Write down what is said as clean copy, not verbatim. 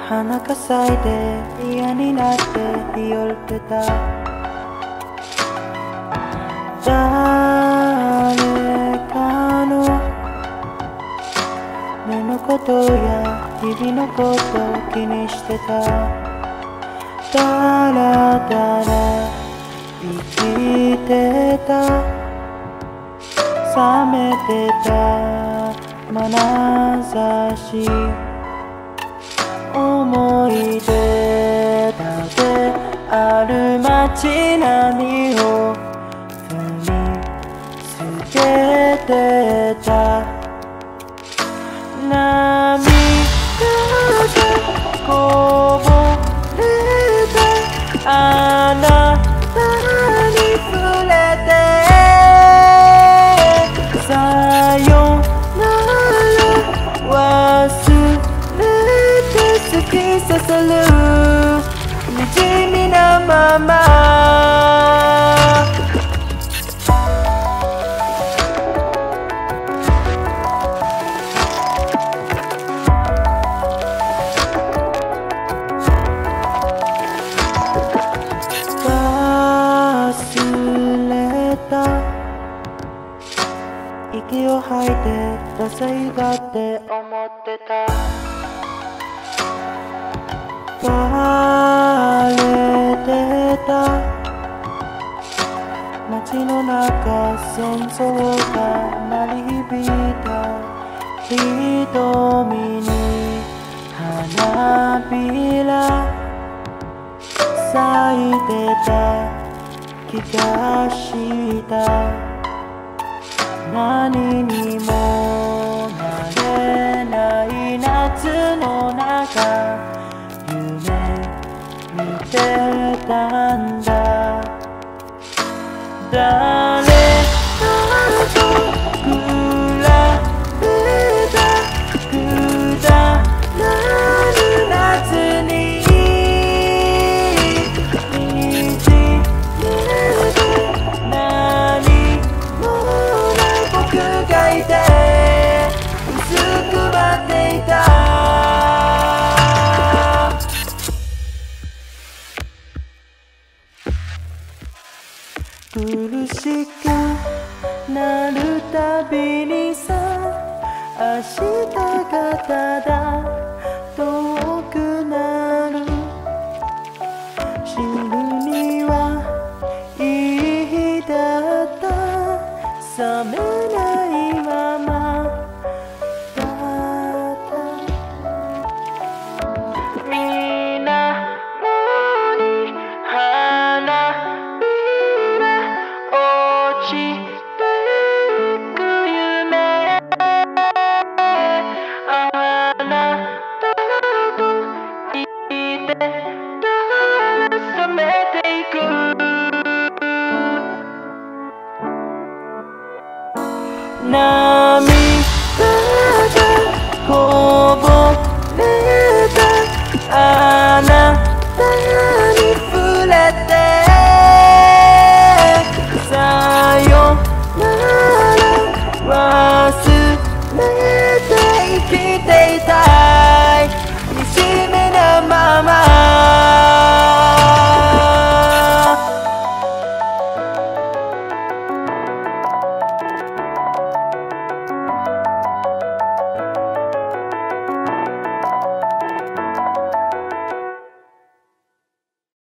花が咲いて嫌になって日和ってた。誰かの目のことや日々のこと気にしてた。だらだら生きてた。冷めてた眼差し、思い出だけある街並みを踏みつけてた。涙がこぼれたあなたに触れて、さよなら忘れて突き刺さる滲みなまま。忘れた息を吐いてダサいだって思ってた。バレてた街の中、戦争が鳴り響いた。瞳に花びら咲いてた気がした。何にもなれない夏の中、夢見てたんだ。